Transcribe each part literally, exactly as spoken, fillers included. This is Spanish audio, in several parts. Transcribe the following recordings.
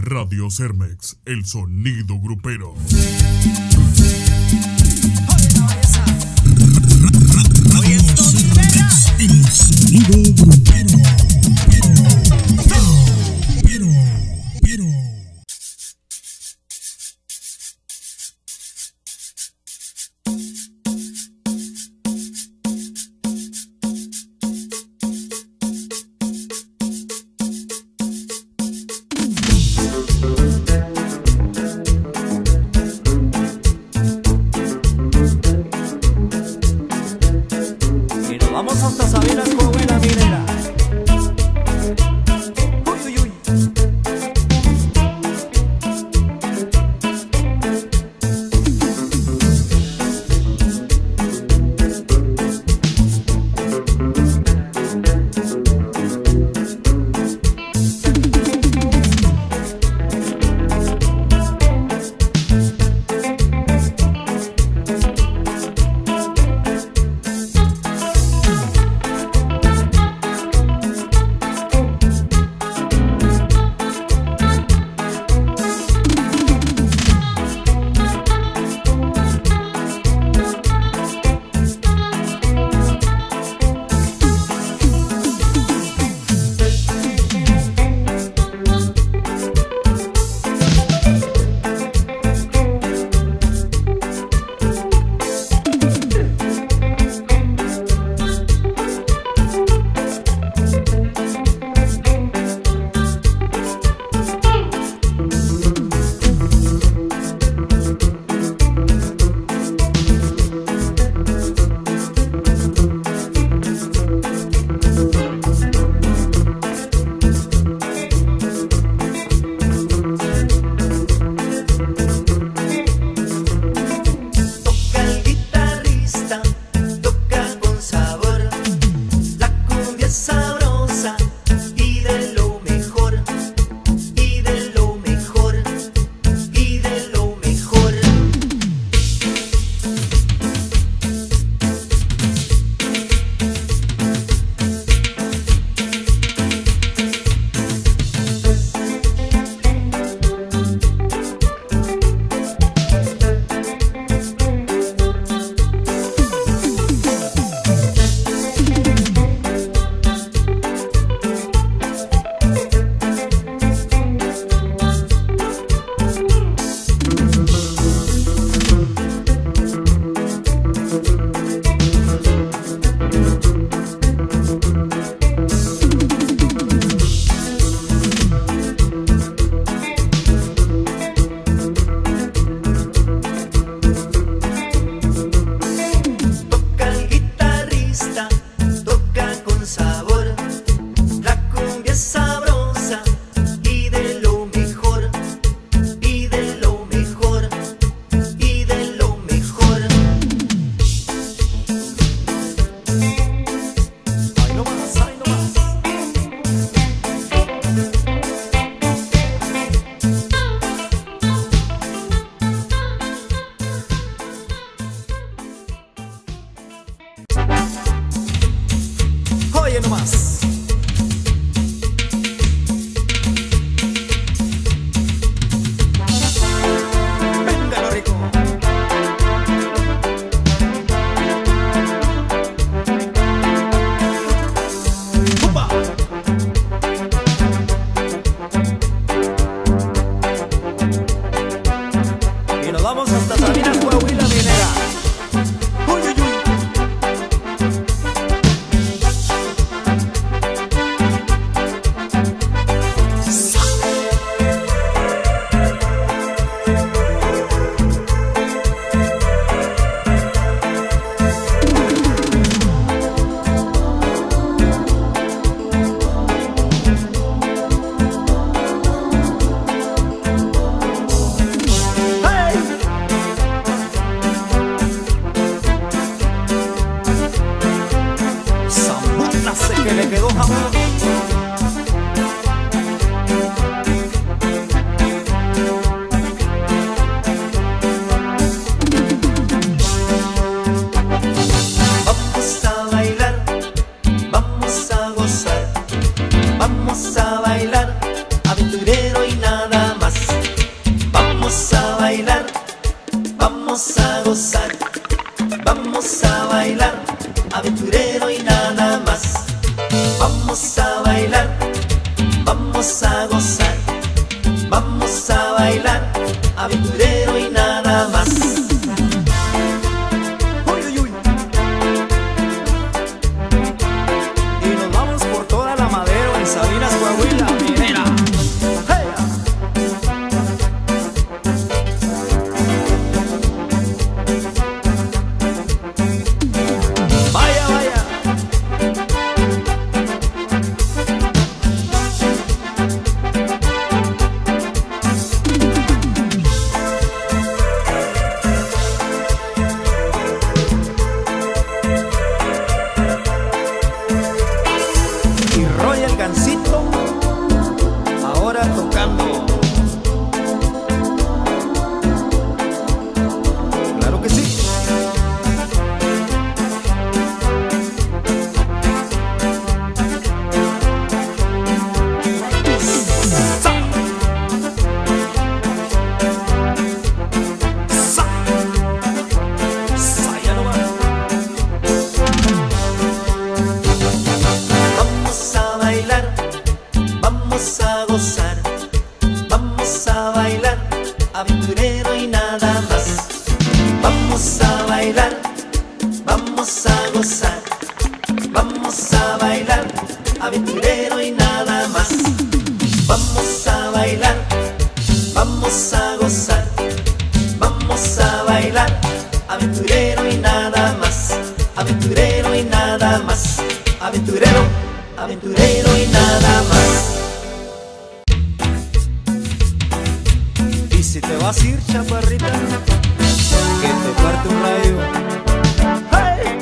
Radio Cermex, el sonido grupero. Radio Cermex, el sonido grupero. Pero, pero, pero. Vamos hasta Sabinas, Coahuila, Minera. aventurero y nada más. Uy, uy, uy. Y nos vamos por toda la Madero en Sabinas, Coahuila. Mira. Hey. Vaya, vaya. Y Roy el Gansito ahora tocando. Claro que sí. Sa. Sa. Sa, ya no va. Vamos a bailar, vamos a gozar, vamos a bailar, aventurero y nada más. Vamos a bailar, vamos a gozar, vamos a bailar, aventurero y nada más. Vamos a bailar, vamos a gozar, vamos a bailar, aventurero y nada más. Aventurero y nada más. Aventurero, aventurero y nada más. Y si te vas a ir, chaparrita, que te parte un rayo. ¡Hey!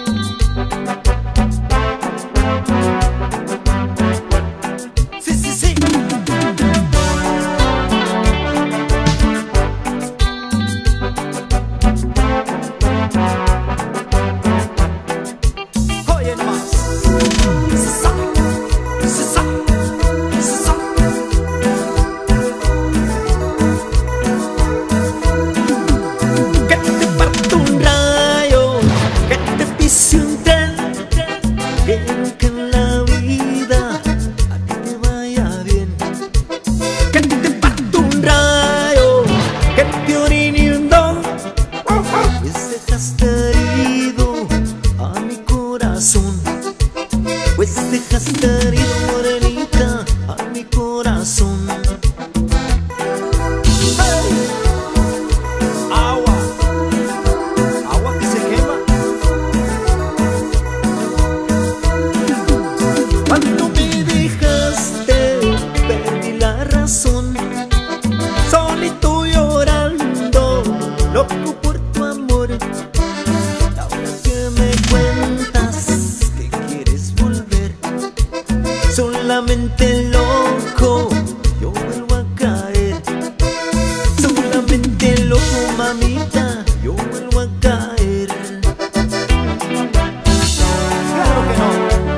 Sí, sí, sí. Oye nomás. Sa, sa, sa. Que te parta un rayo, que te pise un tren, que nunca en la vida a ti te vaya bien. Que te parta un rayo, que te orine un don, pues dejaste herido a mi corazón. Pues dejaste herido, morenita, a mi corazón. ¡Hey! Agua, agua que se quema. Cuando me dejaste, perdí la razón. Solito llorando, loco por tu amor. Ahora que me cuentas que quieres volver, solamente loco yo vuelvo a caer. Solamente loco, mamita, yo vuelvo a caer. Claro que no.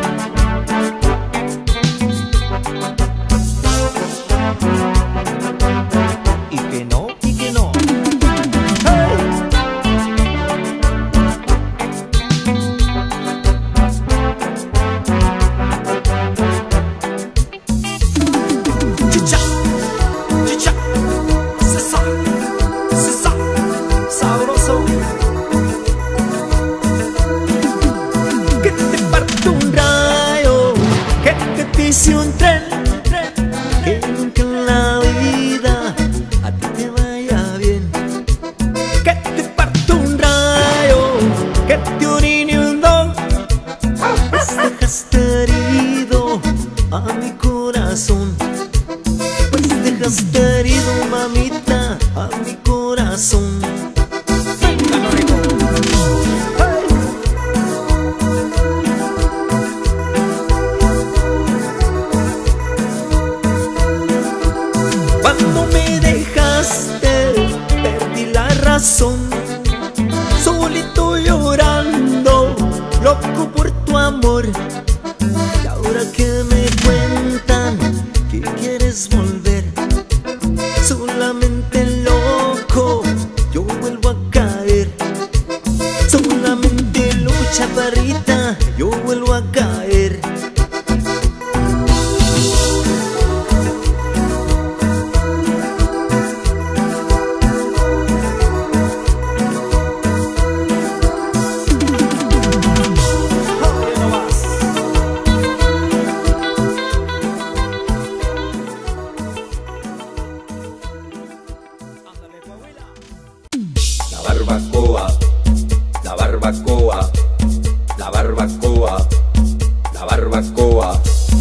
Y que no, y que no. ¡Hey! Chicha, chicha, sesa, sesa, sabroso. Que te parte un rayo, que te pise un tren, que nunca en la vida a ti te vaya bien. Que te parte un rayo, que te orine un don, pues dejaste herido a mi corazón. Pues dejaste herido, mamita, a mi corazón. Venga, no rico. ¡Hey! Cuando me dejaste, perdí la razón. Solito llorando, loco por tu amor. Y ahora que me cuentan que quieres volver, solamente loco yo vuelvo a caer. Solamente loco, chaparrita, yo vuelvo a caer. barbacoa, la barbacoa, la barbacoa, la barbacoa.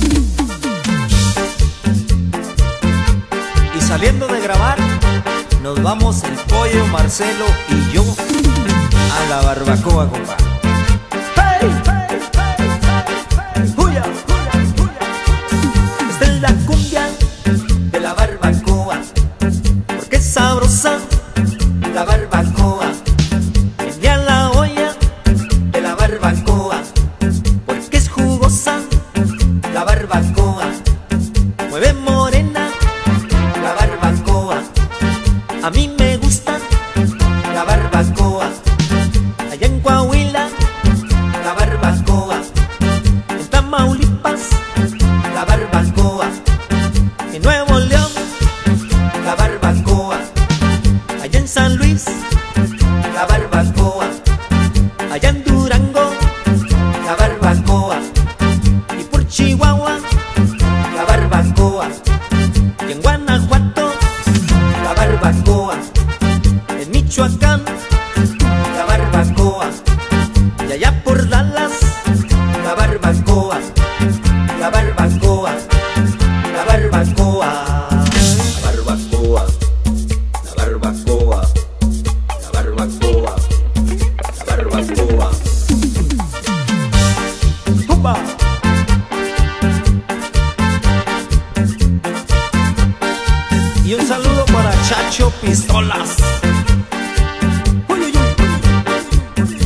Y saliendo de grabar, nos vamos el Pollo, Marcelo y yo a la barbacoa, compa. ¡Hey! ¡Hey! ¡Hey! ¡Hey! ¡Huya! ¡Huya! ¡Huya! Esta es la cumbia de la barbacoa, porque es sabrosa la barbacoa. Venía la olla de la barbacoa, porque es jugosa la barbacoa. Mueve morena la barbacoa, a mí me gusta la barbacoa. Allá en Coahuila la barbacoa, en Tamaulipas la barbacoa, en Nuevo León la barbacoa, allá en San Luis la barbacoa, allá en Durango la barbacoa, y por Chihuahua la barbacoa, y en Guanajuato la barbacoa, en Michoacán la barbacoa, y allá por Dallas la barbacoa, la barbacoa, la barbacoa, la barbacoa, la barbacoa, la barbacoa, la barbacoa. ¡Pumba! Y un saludo para Chacho Pistolas. Uy, uy, uy.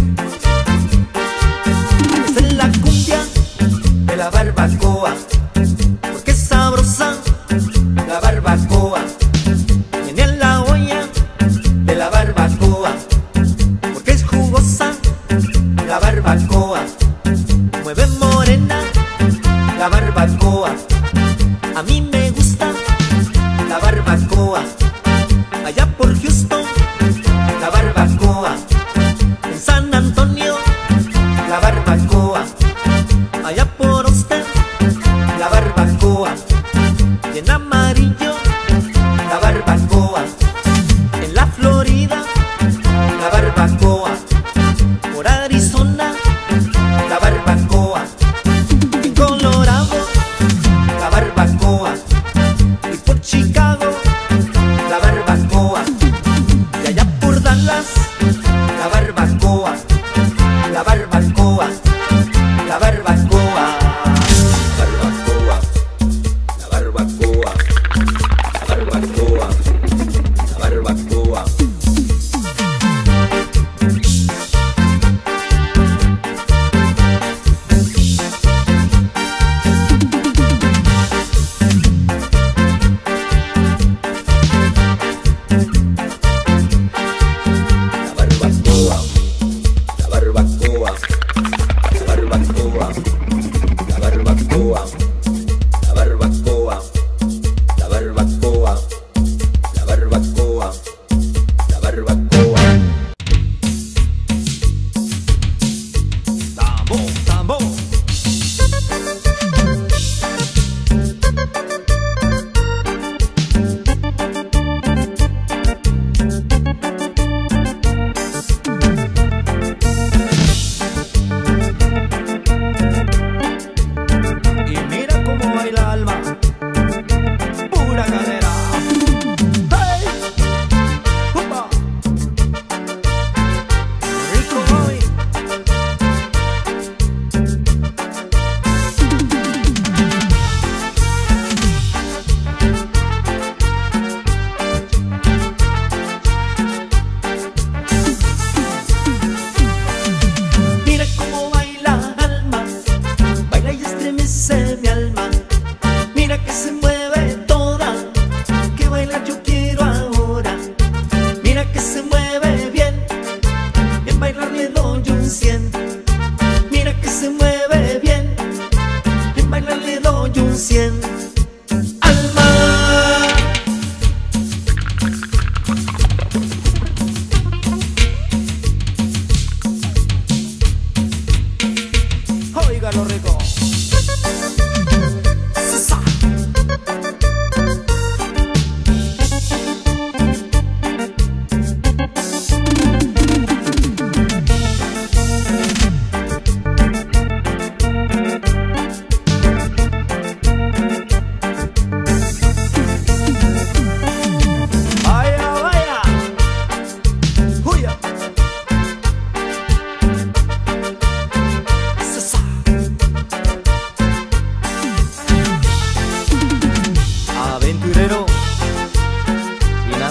Esta es la cumbia de la barbacoa, porque es sabrosa la barbacoa. Viene en la olla de la barbacoa, porque es jugosa la barbacoa. Mueve morena la barbacoa, a mí me gusta la barbacoa. Allá por Houston la barbacoa, en San Antonio la barbacoa, allá por Austin la barbacoa, y en Amarillo la barbacoa, en la Florida la barbacoa, por Arizona la barbacoa, en Colorado la barbacoa, y por Chicago la barbacoa.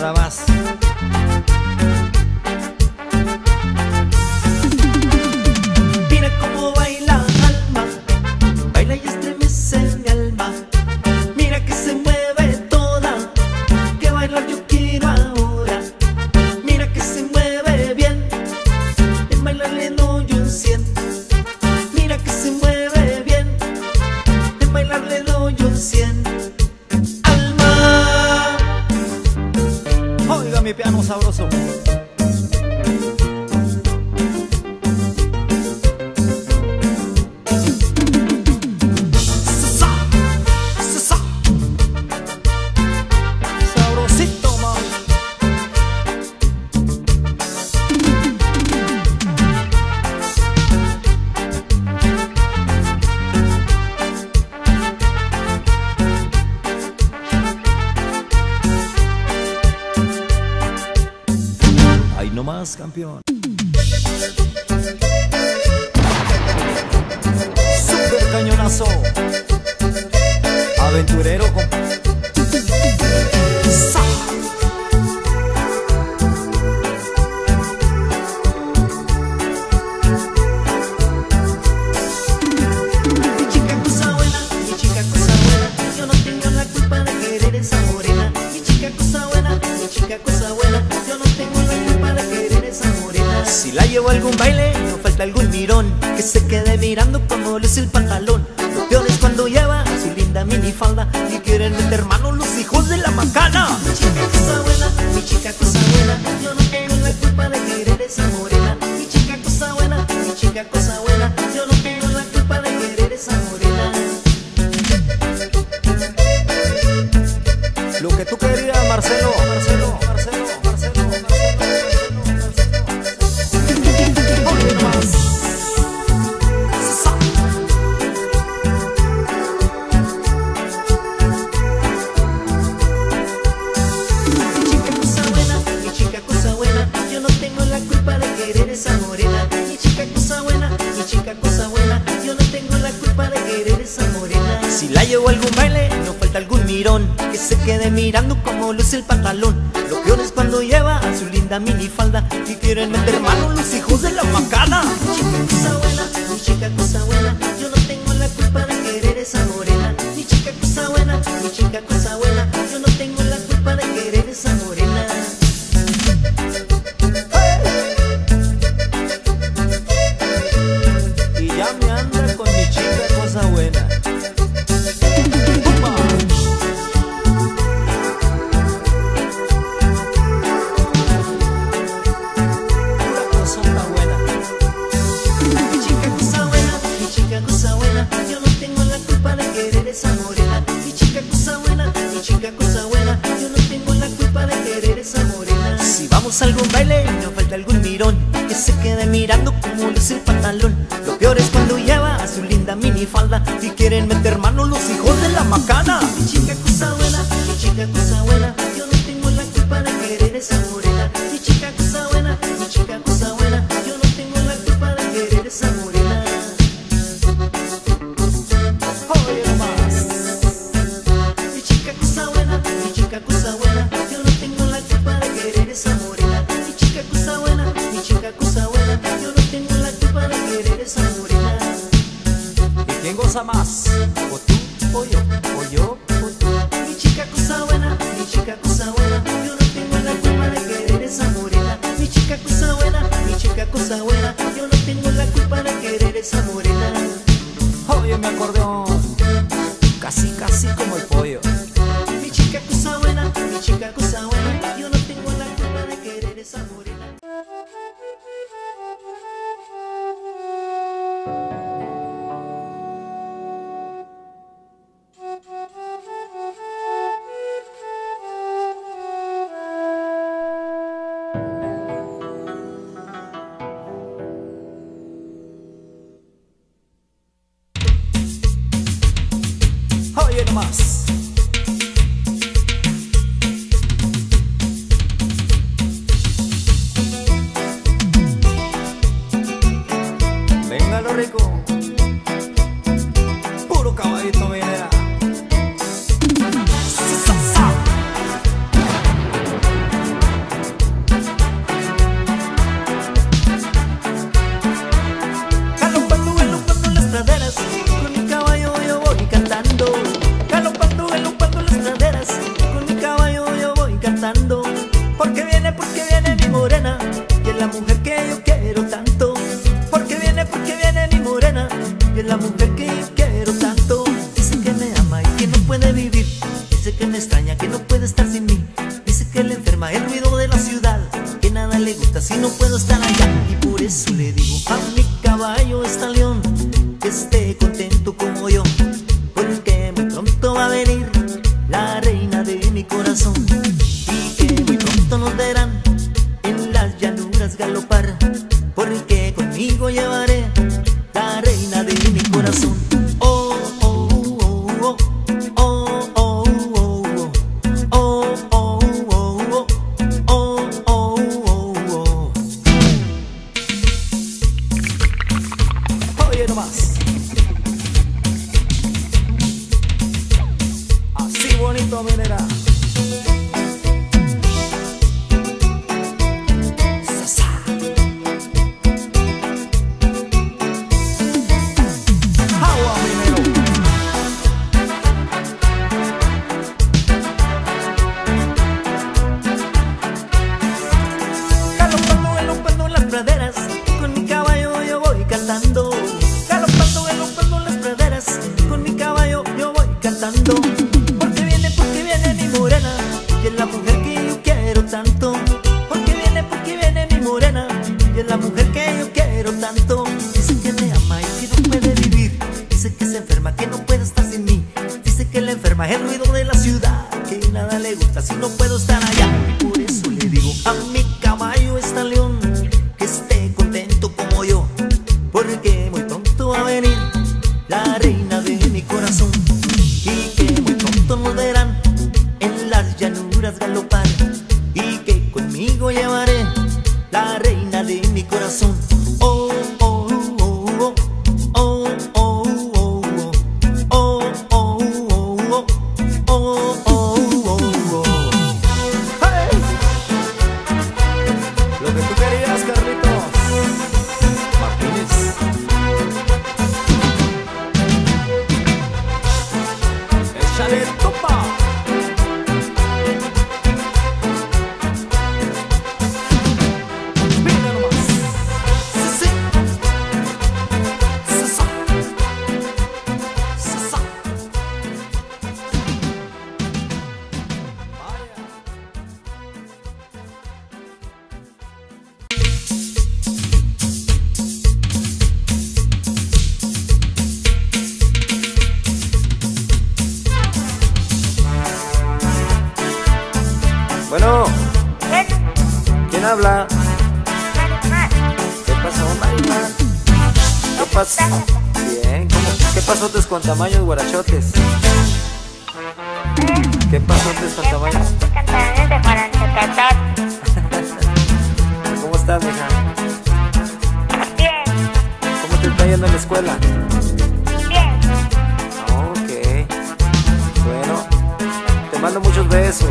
nada más. Mira cómo baila alma, baila y estremece mi alma. Mira que se mueve toda, que bailar yo quiero ahora. Mira que se mueve bien, en bailar le doy un cien. Mira que se mueve bien, en bailar le doy un cien. Alma, oiga mi piano sabroso. No más, campeón. Super cañonazo, aventurero con... ¡Sa! Mi chica cosa buena, mi chica cosa buena, yo no tengo la culpa de querer esa morena. Mi chica cosa buena, mi chica cosa buena, yo no tengo la culpa de querer esa morena. Si la llevo a algún baile, no falta algún mirón que se quede mirando como luce el pantalón. Lo peor es cuando lleva su linda minifalda y quieren meter mano los hijos de la macana. Mi chica cosa buena, mi chica cosa buena, yo no tengo la culpa de querer esa morena. Mi chica cosa buena, mi chica cosa buena, yo no tengo la culpa de querer esa morena. Lo que tú querías, Marcelo, Marcelo, Marcelo, Marcelo, Marcelo. Si la llevo a algún baile, no falta algún mirón que se quede mirando como luce el pantalón. Lo peor es cuando lleva a su linda minifalda y quieren meter mano los hijos de la macana. Mi chica cosa buena, mi chica cosa buena, yo no tengo la culpa de querer esa morena. Mi chica cosa buena, mi chica cosa buena, yo no tengo la culpa de querer esa morena. Y ya me anda con mi chica cosa buena. Esa morena, mi chica cosa buena, mi chica cosa buena, yo no tengo la culpa de querer esa morena. Si vamos a algún baile, no falta algún mirón que se quede mirando como luce el pantalón. Lo peor es cuando lleva a su linda minifalda y quieren meter mano los hijos de la macana. Mi chica cosa buena, mi chica cosa buena, yo no tengo la culpa de querer esa morena. Mi chica cosa buena, mi chica cosa buena, yo no tengo la culpa de querer esa morena. Oye nomás, mi chica cosa buena, mi chica cosa buena, yo no tengo la culpa de querer esa morena. Mi chica cosa buena, mi chica cosa buena, yo no tengo la culpa de querer esa morena. ¿Y quién goza más? ¿O tú, o yo, o yo, o tú? Mi chica cosa buena, mi chica cosa buena, yo no tengo la culpa de querer esa morena. Mi chica cosa buena, mi chica cosa buena, yo no tengo la culpa de querer esa morena. Oye mi acordeón, casi casi como el pollo. Mi chica cosa buena, mi chica cosa buena, yo no tengo la culpa de querer esa morena. Oye nomás. Venga lo rico, puro caballito minera. cantando, porque viene, porque viene mi morena, y es la mujer que yo quiero tanto. Porque viene, porque viene mi morena, y es la mujer que yo quiero tanto. Dice que me ama y que no puede vivir, dice que me extraña, que no puede estar sin mí. Dice que le enferma el ruido de la ciudad, que nada le gusta si no puedo estar allá. Y por eso le digo a mi caballo estalón que esté contento como yo, porque muy pronto va a venir la reina de mi corazón, y que muy pronto nos verán en las llanuras galopar, porque conmigo llevaré la reina de mi corazón. Oh, oh, oh, oh, oh, oh, oh, oh, oh, oh, oh, oh, oh, oh. Oye nomás, así bonito, minera. Con mi caballo yo voy cantando, galopando, galopando en las praderas. Con mi caballo yo voy cantando, porque viene, porque viene mi morena, y es la mujer que yo quiero tanto. Porque viene, porque viene mi morena, y es la mujer que yo quiero tanto. Dice que me ama y que no puede vivir, dice que se enferma, que no puede estar sin mí. Dice que le enferma el ruido de la ciudad, que nada le gusta si no puedo estar allá. Y por eso le digo a mi caballo estalón que esté contento como yo, porque muy pronto va a venir la reina de mi corazón, y que muy pronto nos verán en las llanuras galopar, y que conmigo llevaré la reina de mi corazón. Oh, oh, oh, oh, oh, oh, oh, oh, oh, oh, oh, oh, oh, oh. ¡Hey! Lo que tú querías, Carlitos Martínez. Échale topa. Mira nomás. Sí, sí. Sasa. Sasa. Vaya. Bueno, ¿quién habla? ¿Qué pasó, Marimar? ¿Qué pasó? Bien, ¿cómo? ¿Qué pasotes con tamaños guarachotes? ¿Qué pasotes con tamaños? Cantantes de Guarachotatán. ¿Cómo estás, mija? Bien, ¿Cómo te está yendo en la escuela? bien. Ok. Bueno, te mando muchos besos.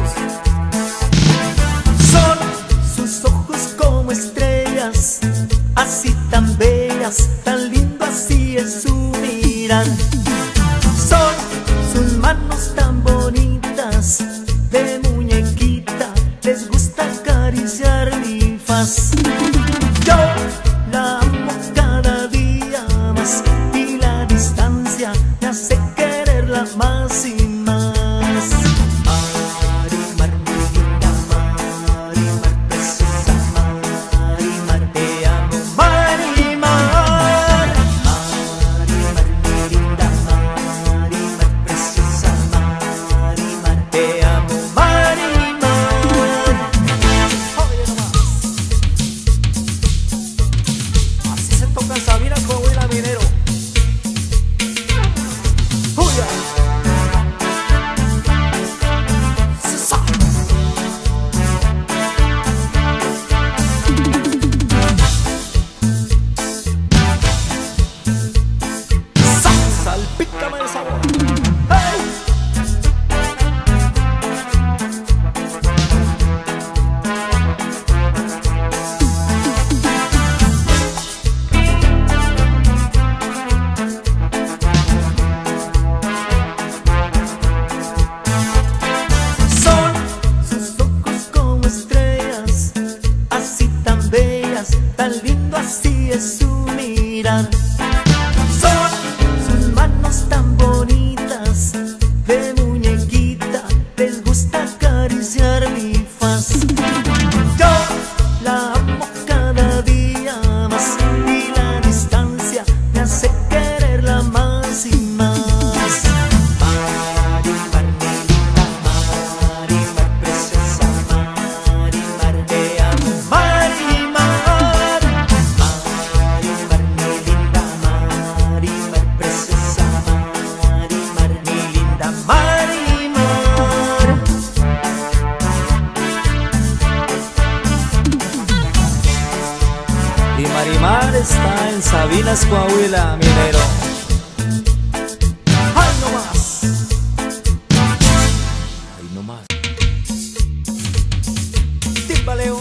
Son sus ojos como estrellas, así tan bellas, tan lindo así es su mirar. Son sus manos tan bonitas, de muñequita, les gusta acariciar mi faz. Yo la amo cada día más, y la distancia me hace quererla más y más. Marimar, mi linda Marimar, preciosa Marimar, te amo Marimar. Marimar, mi linda mar está en Sabinas, Coahuila, minero. ¡Ay, no más! ¡Ay, no más! ¡Timbaleo!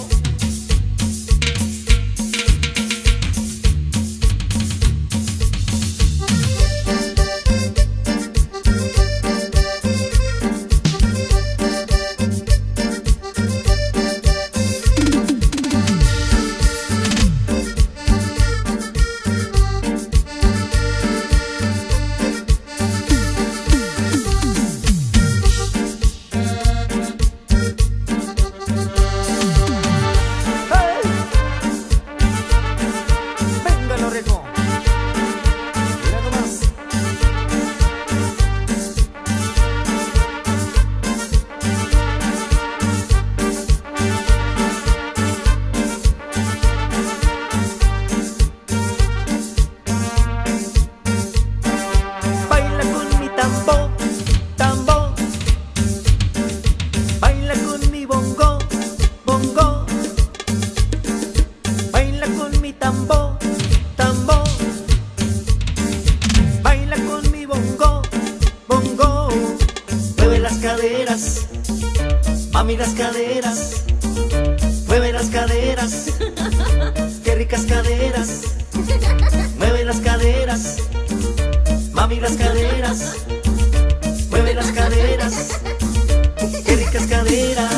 Mami, las caderas, mueve las caderas, qué ricas caderas, mueve las caderas, mami, las caderas, mueve las caderas, qué ricas caderas.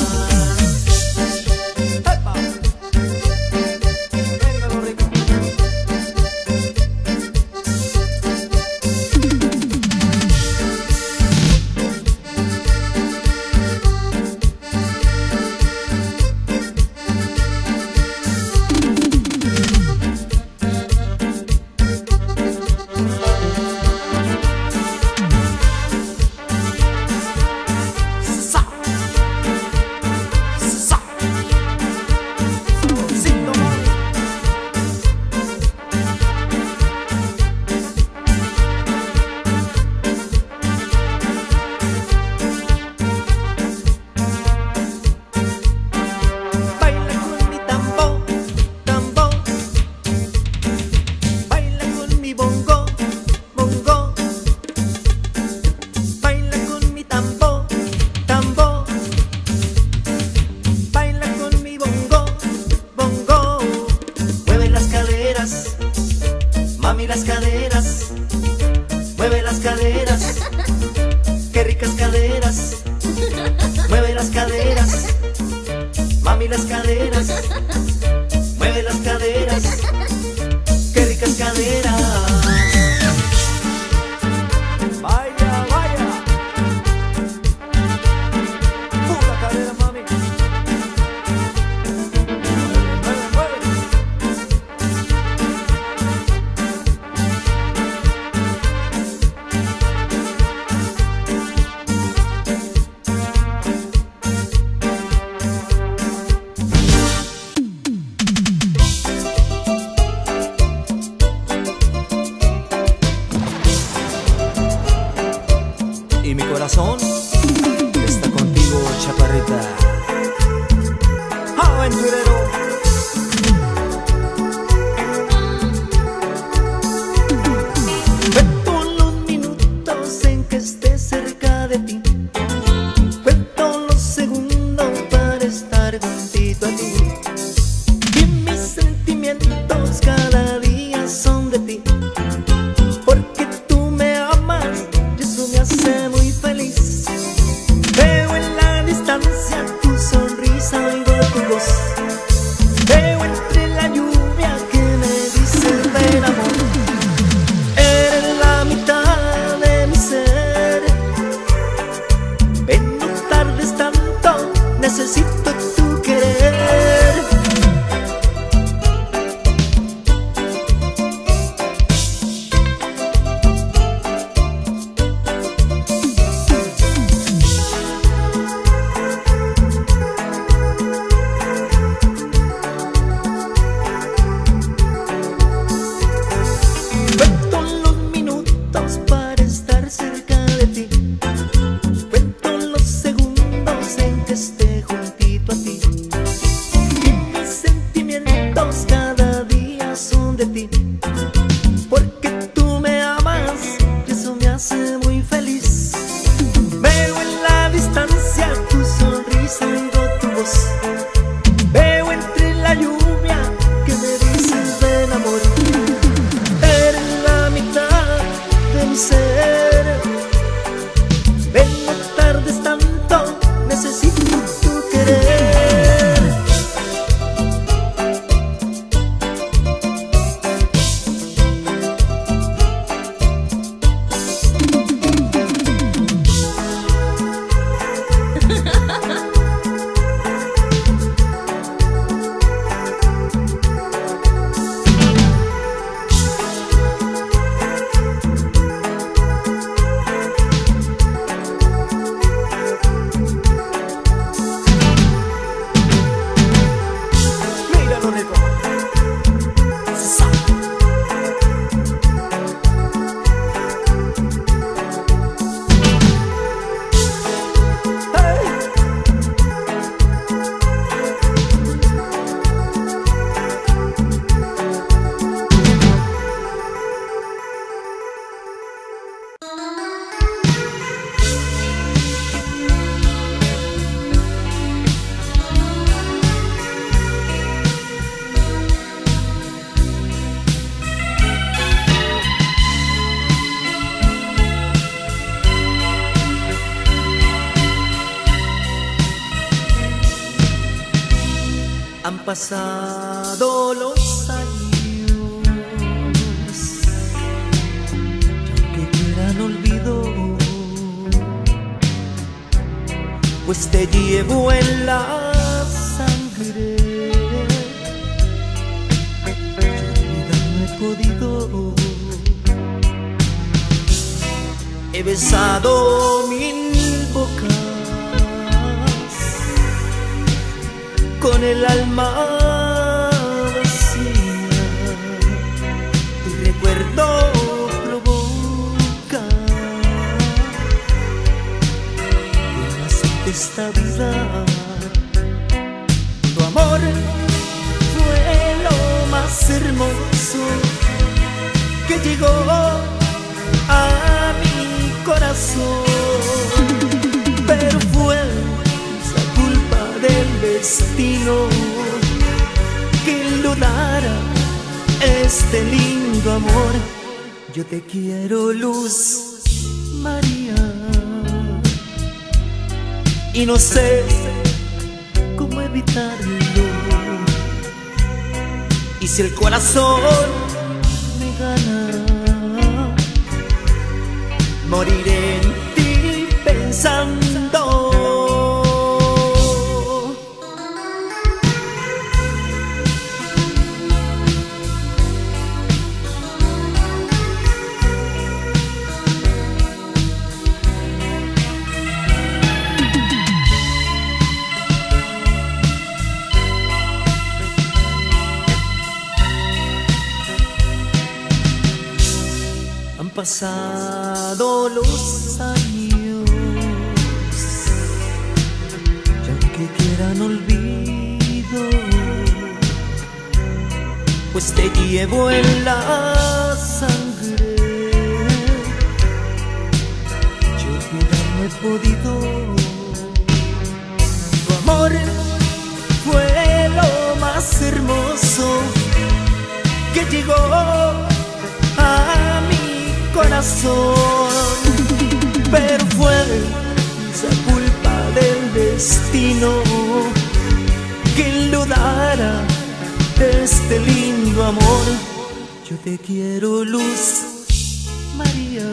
Mami, las caderas, mueve las caderas, qué ricas caderas, mueve las caderas, mami, las caderas, mueve las caderas, qué ricas caderas. Vaya, vaya, pura cadera, mami. Mueve, mueve, mueve. Y mi corazón está contigo, chaparrita. Aventurero. Cuento los minutos en que esté cerca de ti. Cuento los segundos para estar juntito a ti. Y mis sentimientos cada día son de ti. Porque tú me amas y eso me hace muy feliz. Veo en la distancia tu sonrisa, oigo tu voz. Veo entre la lluvia que me dice del amor. Eres la mitad de mi ser. Ven, no tardes tanto, necesito tu querer. Han pasado los años, y aunque quieran olvido, pues te llevo en la sangre. Yo olvidar no he podido. He besado mil bocas con el alma vacía. Tu recuerdo provoca que más de esta vida. Tu amor fue lo más hermoso que llegó a mi corazón, pero fue esa culpa del destino que enlodara este lindo amor. Yo te quiero, Luz María, y no sé cómo evitarlo. Y si el corazón me gana, moriré en ti pensando. Han pasado los años, y aunque quieran olvido, pues te llevo en la sangre. Yo olvidar no he podido. Tu amor fue lo más hermoso que llegó a mi corazón, pero fue esa culpa del destino que enlodara este lindo amor. Yo te quiero, Luz María,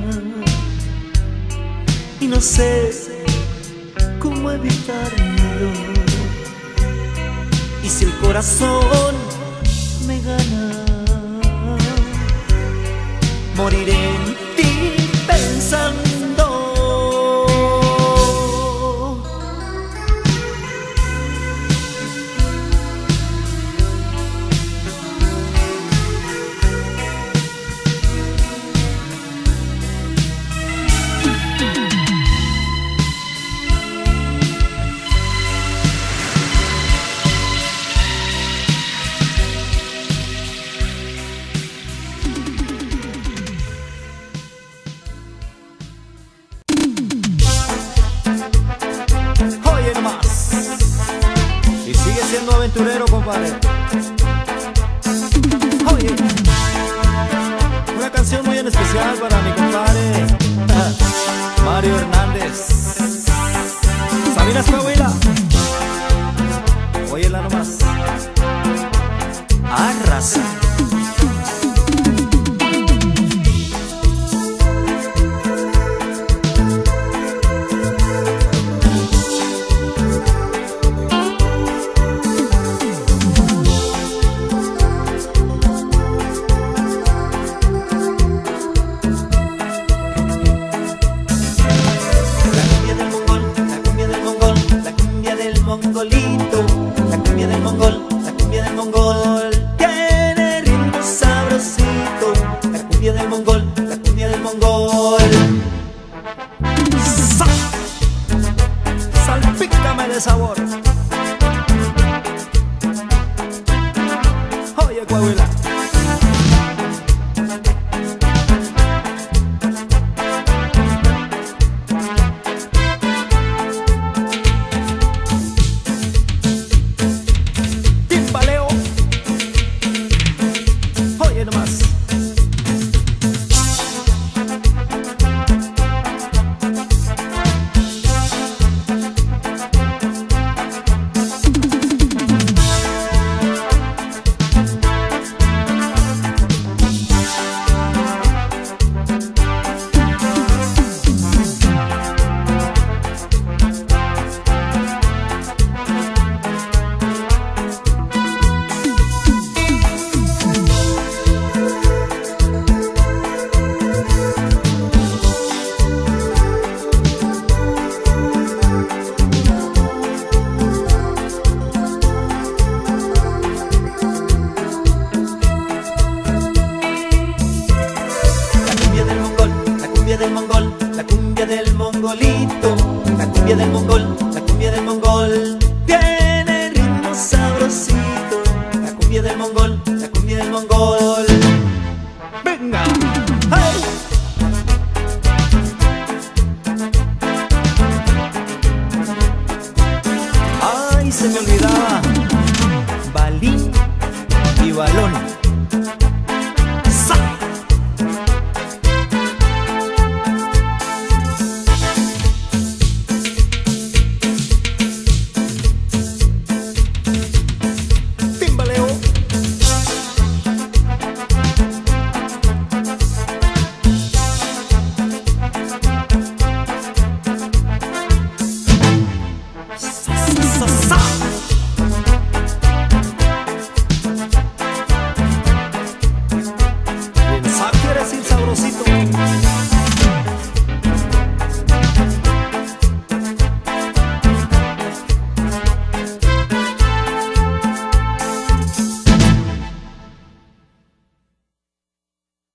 y no sé cómo evitarlo. Y si el corazón me gana, moriré en ti pensando. Aventurero, compadre. Oye, una canción muy en especial para mi compadre Mario Hernández. Sabinas, Coahuila. Óyela nomás. Arrasa. Mongolito, la cumbia del mongol, la cumbia del mongol tiene ritmo sabrosito. La cumbia del mongol, la cumbia del mongol. Sa Salpícame de sabor. Oye, Coahuila. se me olvidaba. Balín y balón.